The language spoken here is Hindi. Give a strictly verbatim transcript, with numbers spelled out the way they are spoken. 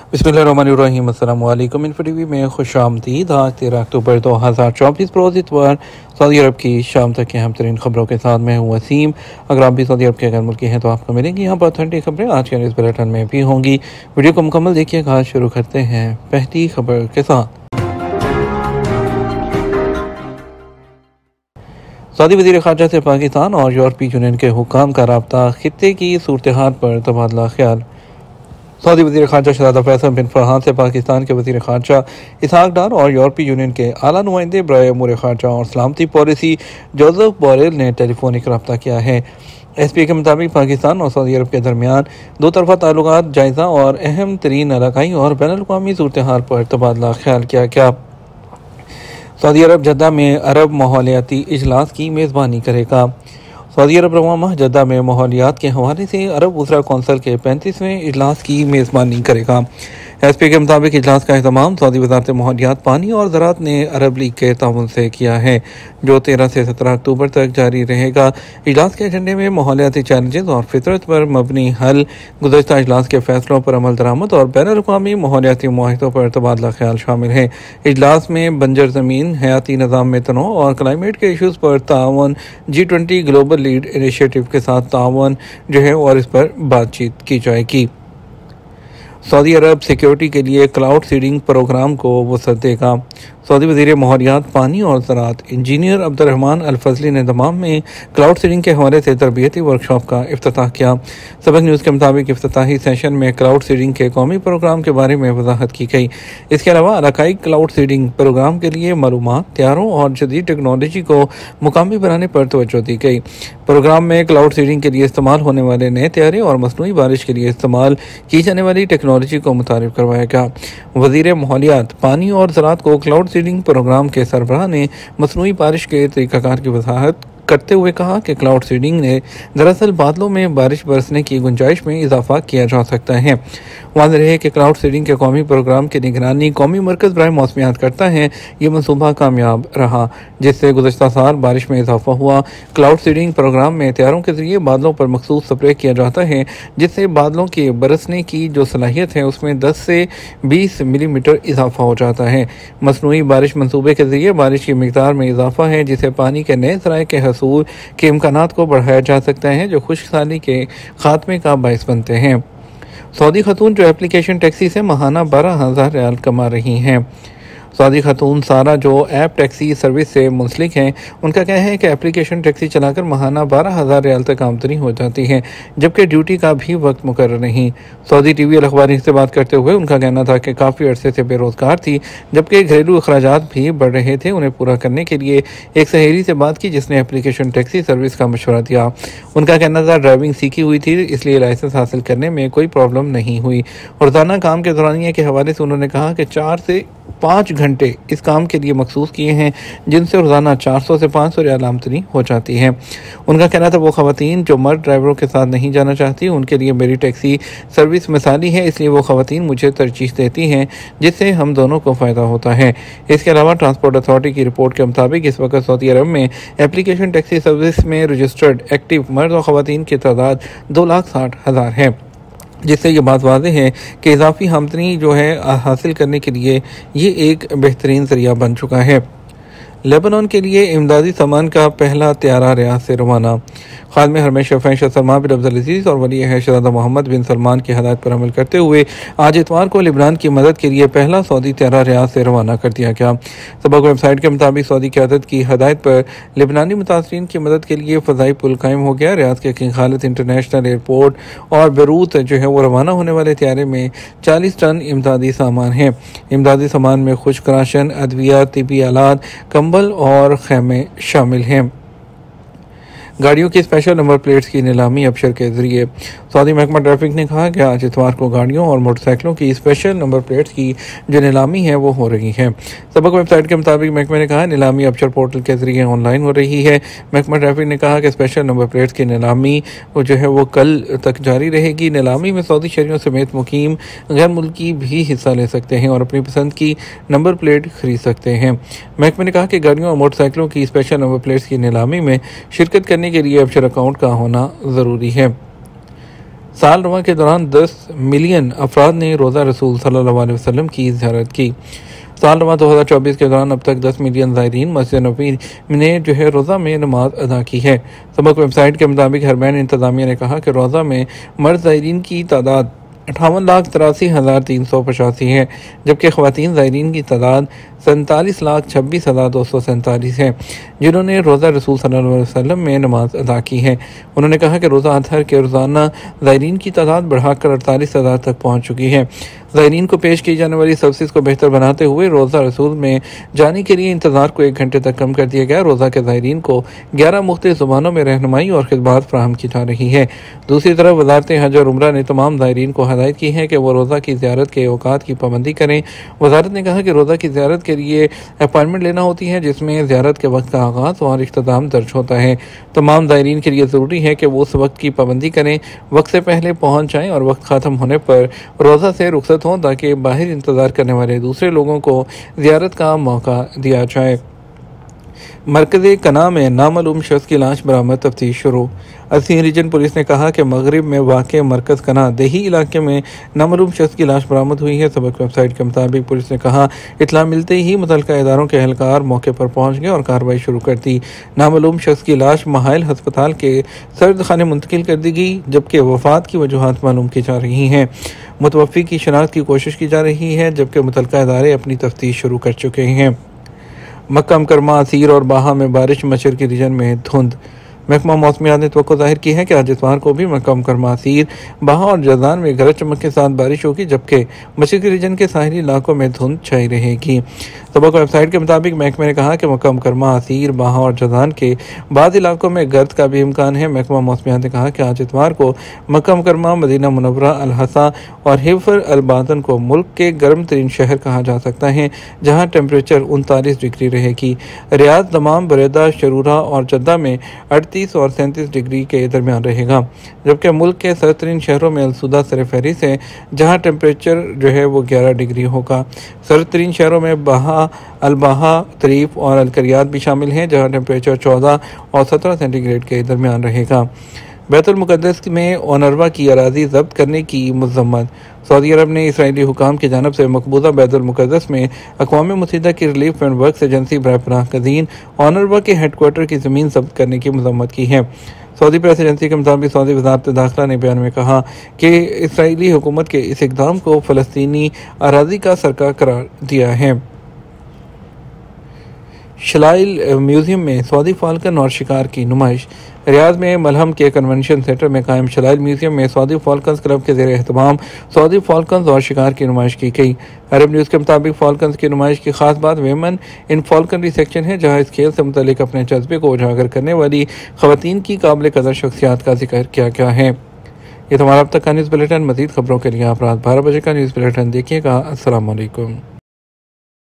बिस्मिल्लाहिर्रहमानिर्रहीम। अस्सलाम वालेकुम। इन्फो टीवी में खुशामदीद। आज तेरह अक्टूबर दो हज़ार चौबीस रोज़ इतवार सऊदी अरब की शाम तक की अहम तरीन खबरों के साथ मैं हूँ वसीम। अगर आप भी सऊदी अरब के गैर मुल्की हैं तो आपको मिलेंगी यहाँ पर ठंडी खबरें आज के न्यूज़ बुलेटिन में भी होंगी। वीडियो को मुकम्मल देखिएगा। आज शुरू करते हैं पहली खबर के साथ। सऊदी वज़ीर ख़ारजा से पाकिस्तान और यूरोपीय यूनियन के हुक्काम का राब्ता, खित्ते की सूरत हाल पर तबादला ख्याल। सऊदी वज़ीर ख़ारजा शहज़ादा फैसल बिन फरहान से पाकिस्तान के वज़ीर ख़ारजा इसहाक डार और यूरोपीय यूनियन के आला नुमाइंदे बराए अमूर ख़ारजा और सलामती पॉलिसी जोसेफ बोरेल ने टेलीफोनिक रब्ता किया है। एस पी के मुताबिक पाकिस्तान और सऊदी अरब के दरमियान दो तरफ़ा ताल्लुकात जायज़ा और अहम तरीन इलाकाई और बैनुल अक़वामी सूरत हाल पर तबादला ख्याल किया गया। सऊदी अरब जद्दा में अरब माहौलियाती इजलास की मेज़बानी करेगा। सऊदी अरब रवां माह जद्दा में माहौलियात के हवाले से अरब वज़रा कौंसिल के पैंतीसवें इजलास की मेज़बानी करेगा। एस पी के मुताबिक इजलास का अहतमाम सऊदी वज़ारत माहौलियात, पानी और ज़राअत ने अरब लीग के ताउन से किया है, जो तेरह से सत्रह अक्टूबर तक जारी रहेगा। इजलास के एजेंडे में माहौलियाती चैलेंजेस और फितरत पर मबनी हल, गुज़श्ता इजलास के फैसलों पर अमल दरामद और बैनुल अक़वामी माहौलियाती मुआहिदों पर तबादला ख्याल शामिल है। इजलास में बंजर ज़मीन, हयाती निज़ाम में तनों और क्लाइमेट के इशूज़ पर तावन, G twenty global lead initiative के साथ तावन जो है और इस पर बातचीत की जाएगी। सऊदी अरब सिक्योरिटी के लिए क्लाउड सीडिंग प्रोग्राम को वसअत देगा। सऊदी वज़ीर माहौलियात, पानी और ज़राअत इंजीनियर अब्दुर्रहमान अल फजली ने दमाम में क्लाउड सीडिंग के हवाले से तरबियती वर्कशॉप का इफ्तिताह किया। सबक न्यूज़ के मुताबिक इफ्तिताही सेशन में क्लाउड सीडिंग के कौमी प्रोग्राम के बारे में वजाहत की गई। इसके अलावा इलाकाई क्लाउड सीडिंग प्रोग्राम के लिए मालूमात, तैयारों और जदीद टेक्नोलॉजी को मुकामी बनाने पर तवज्जो दी गई। प्रोग्राम में क्लाउड सीडिंग के लिए इस्तेमाल होने वाले नए तैयारे और मसनूई बारिश के लिए इस्तेमाल की जाने वाली टेक्नोलॉजी को मुतारिफ करवाया गया। वज़ीर माहौलियात, पानी और ज़राअत को क्लाउड सीडिंग प्रोग्राम के सरबराह ने मसनूई बारिश के तरीक़ाकार की वजाहत करते हुए कहा कि क्लाउड सीडिंग ने दरअसल बादलों में बारिश बरसने की गुंजाइश में इजाफा किया जा सकता है। वाज़ेह रहे कि क्लाउड सीडिंग के कौमी प्रोग्राम की निगरानी कौमी मरकज़ बराए मौसमियात करता है। ये मनसूबा कामयाब रहा, जिससे गुज़श्ता साल बारिश में इजाफा हुआ। क्लाउड सीडिंग प्रोग्राम में तैयारों के जरिए बादलों पर मखसूस स्प्रे किया जाता है, जिससे बादलों के बरसने की जो सलाहियत है उसमें दस से बीस मिलीमीटर इजाफा हो जाता है। मसनूई बारिश मनसूबे के जरिए बारिश की मिकदार में इजाफा है, जिससे पानी के नए ज़राए के हसूल के इम्कानात को बढ़ाया जा सकता है, जो खुश्क साली के खात्मे का बायस बनते हैं। सऊदी खतून जो एप्लीकेशन टैक्सी से माहाना बारह हज़ार रियाल कमा रही हैं। सऊदी खतून सारा जो ऐप टैक्सी सर्विस से मुंसलिक हैं, उनका कहना है कि एप्लीकेशन टैक्सी चलाकर माहाना बारह हज़ार रियाल तक आमदनी हो जाती है, जबकि ड्यूटी का भी वक्त मुकर्रर नहीं। सऊदी टीवी अल अखबार से बात करते हुए उनका कहना था कि काफ़ी अरसे से बेरोज़गार थी, जबकि घरेलू अखराजात भी बढ़ रहे थे। उन्हें पूरा करने के लिए एक सहेली से बात की, जिसने एप्लीकेशन टैक्सी सर्विस का मशवरा दिया। उनका कहना था ड्राइविंग सीखी हुई थी, इसलिए लाइसेंस हासिल करने में कोई प्रॉब्लम नहीं हुई। रोज़ाना काम के दौरानिया के हवाले से उन्होंने कहा कि चार से पाँच घंटे इस काम के लिए मखसूस किए हैं, जिनसे रोज़ाना चार सौ से पाँच सौ रियाल आमदनी हो जाती है। उनका कहना था वो ख़वातीन जो मर्द ड्राइवरों के साथ नहीं जाना चाहती, उनके लिए मेरी टैक्सी सर्विस मिसाली है, इसलिए वो ख़वातीन मुझे तरजीह देती हैं, जिससे हम दोनों को फ़ायदा होता है। इसके अलावा ट्रांसपोर्ट अथॉरिटी की रिपोर्ट के मुताबिक इस वक्त सऊदी अरब में एप्लीकेशन टैक्सी सर्विस में रजिस्टर्ड एक्टिव मर्द और ख़वातीन की तादाद दो लाख साठ हज़ार है, जिससे ये बात वाज़ेह है कि इजाफी आमदनी जो है हासिल करने के लिए ये एक बेहतरीन ज़रिया बन चुका है। लेबनान के लिए इमदादी सामान का पहला तैयारा रियाद से रवाना। खादम हरमैन शफ़ीन शाह सलमान बिन अब्दुल अज़ीज़ और वली अहद शहज़ादा मोहम्मद बिन सलमान की हदायत पर अमल करते हुए आज इतवार को लेबनान की मदद के लिए पहला सऊदी तैयारा रियाद से रवाना कर दिया गया। सबक वेबसाइट के मुताबिक सऊदी क़यादत की हदायत पर लेबनानी मुतासरीन की मदद के लिए फ़ज़ाई पुल कायम हो गया। रियाद के किंग खालिद इंटरनेशनल एयरपोर्ट और बेरूत जो है वो रवाना होने वाले तैयारे में चालीस टन इमदादी सामान है। इमदादी सामान में खुश्क राशन, अद्विया, तिबी आलात, कंबल और खैमे शामिल हैं। गाड़ियों की स्पेशल नंबर प्लेट्स की नीलामी अबशर के जरिए। सऊदी महकमा ट्रैफिक ने कहा कि आज इतवार को गाड़ियों और मोटरसाइकिलों की स्पेशल नंबर प्लेट्स की जो नीलामी है वो हो रही है। सबक वेबसाइट के मुताबिक महकमे ने कहा नीलामी अबशर पोर्टल के जरिए ऑनलाइन हो रही है। महकमा ट्रैफिक ने कहा कि स्पेशल नंबर प्लेट्स की नीलामी वो जो है वो कल तक जारी रहेगी। नीलामी में सऊदी शहरियों समेत मुकीम गैर मुल्की भी हिस्सा ले सकते हैं और अपनी पसंद की नंबर प्लेट खरीद सकते हैं। महकमे ने कहा कि गाड़ियों और मोटरसाइकिलों की स्पेशल नंबर प्लेट्स की नीलामी में शिरकत करने के लिए अबशर अकाउंट का होना ज़रूरी है। साल रवा के दौरान दस मिलियन अफराद ने रोज़ा रसूल सल्लल्लाहु अलैहि वसल्लम की ज़ियारत की। साल रवा दो हज़ार चौबीस के दौरान अब तक दस मिलियन ज़ायरीन मस्जिद नबवी ने जो है रोज़ा में नमाज अदा की है। सबक वेबसाइट के मुताबिक हरमैन इंतज़ामिया ने कहा कि रोज़ा में मर्द ज़ायरीन की तादाद अठावन लाख तिरासी हज़ार तीन सौ पचासी है, जबकि ख़वातीन ज़ायरीन की तादाद सैंतालीस लाख छब्बीस हज़ार दो सौ सैंतालीस है, जिन्होंने रोज़ा रसूल सल्लल्लाहु अलैहि वसल्लम में नमाज अदा की है। उन्होंने कहा कि रोज़ा अतहर के रोज़ाना ज़ायरीन की तादाद बढ़ाकर अड़तालीस हज़ार तक पहुँच चुकी है। ज़ायरीन को पेश की जाने वाली सर्विस को बेहतर बनाते हुए रोज़ा रसूल में जाने के लिए इंतज़ार को एक घंटे तक कम कर दिया गया। रोज़ा के ज़ायरीन को ग्यारह मुख्तलिफ ज़ुबानों में रहनुमाई और खिदमत फराहम की जा रही है। दूसरी तरफ वज़ारत हज और उम्रा ने तमाम ज़ायरीन को हदायत की है कि वो रोज़ा की ज़ियारत के औकात की पाबंदी करें। वज़ारत ने कहा कि रोज़ा की ज़ियारत के लिए अपॉइंटमेंट लेना होती है, जिसमें ज़ियारत के वक्त का आगाज़ और इख्तिताम दर्ज होता है। तमाम ज़ायरीन के लिए ज़रूरी है कि वो उस वक्त की पाबंदी करें, वक्त से पहले पहुँच जाएँ और वक्त ख़त्म होने पर रोज़ा से रुखसत हों, ताकि बाहर इंतज़ार करने वाले दूसरे लोगों को ज़ियारत का मौका दिया जाए। मरकज़ कना में नामालूम शख्स की लाश बरामद, तफ्तीश शुरू। असीं रीजन पुलिस ने कहा कि मगरिब में वाक़े मरकज़ कना देही इलाके में नामालूम शख्स की लाश बरामद हुई है। सबक वेबसाइट के मुताबिक पुलिस ने कहा, इत्तला मिलते ही मुतल्लिका इदारों के एहलकार मौके पर पहुंच गए और कार्रवाई शुरू कर दी। नामालूम शख्स की लाश महाइल हस्पताल के सर्द खाने मुंतकिल कर दी गई, जबकि वफ़ात की वजूहात मालूम की जा रही हैं। मुतवफ़्फ़ी की शनाख्त की कोशिश की जा रही है, जबकि मुतल्लिका इदारे अपनी तफ्तीश शुरू कर चुके हैं। मक्का मुकर्रमा, असीर और बाहा में बारिश, मशरक़ी रीजन में धुंध। महकमा मौसमियात ने तवक्को जाहिर की है कि आज इतवार को भी मक्का मुकर्रमा, असीर, बाहा और जज़ान में गरज चमक के साथ बारिश होगी, जबकि मशरक़ी रीजन के साहिली इलाकों में धुंध छाई रहेगी। सबक वेबसाइट के मुताबिक महकमे ने कहा कि मक्का मुकर्रमा, असीर, बाहा और जज़ान के बाद इलाकों में गर्द का भी इम्कान है। महकमा मौसमियात ने कहा कि आज इतवार को मक्का मुकर्रमा, मदीना मुनव्वरा, अल हसा और हिफर अल बातन को मुल्क के गर्म तरीन शहर कहा जा सकता है, जहाँ टेम्परेचर उनतालीस डिग्री रहेगी। रियाद, दमाम, बरेदा, शरूरा और जद्दा में अड़तीस और सैंतीस डिग्री के दरमियान रहेगा, जबकि मुल्क के सरतरीन शहरों में अलसूदा सरफहरिस्त है, जहाँ टेम्परेचर जो है वो ग्यारह डिग्री होगा। सरतरीन शहरों में बाहा, अलबाहा, तरीफ और अलकरियात भी शामिल हैं, जहाँ टेम्परेचर चौदह और सत्रह सेंटीग्रेड के दरमियान रहेगा। बैतुल मुक़द्दस में ओनरवा की अराज़ी ज़ब्त करने की मज़म्मत। सऊदी अरब ने इसराइली हुकाम की जानब से मकबूजा बैतुल मुक़द्दस में अक़वाम मुत्तहिदा की रिलीफ एंड वर्क्स एजेंसी बराए पनाह गज़ीन ओनरवा के हेडक्वार्टर की ज़मीन ज़ब्त करने की मज़म्मत की है। सऊदी प्रेस एजेंसी के मुताबिक सऊदी वज़ारत दाखिला ने बयान में कहा कि इसराइली हुकूमत के इस इक़दाम को फ़लस्तीनी अराज़ी का सरका करार दिया है। शलाइल म्यूज़ियम में सऊदी फाल्कन और शिकार की नुमाइश। रियाद में मलहम के कन्वेंशन सेंटर में कायम शलाइल म्यूज़ियम में सऊदी फाल्कन्स क्लब के ज़ेर एहतमाम सऊदी फाल्कन्स और शिकार की नुमाइश की गई। अरब न्यूज़ के मुताबिक फाल्कन्स की नुमाइश की खास बात वेमन इन फाल्कनरी सेक्शन है, जहाँ इस खेल से मुतल्लिक अपने जज्बे को उजागर करने वाली ख़वातीन की काबिल कदर शख्सियात का जिक्र किया गया है। ये तो हमारा अब तक का न्यूज़ बुलेटिन। मज़ीद खबरों के लिए आप रात बारह बजे का न्यूज़ बुलेटिन देखिएगा। अस्सलाम वालेकुम।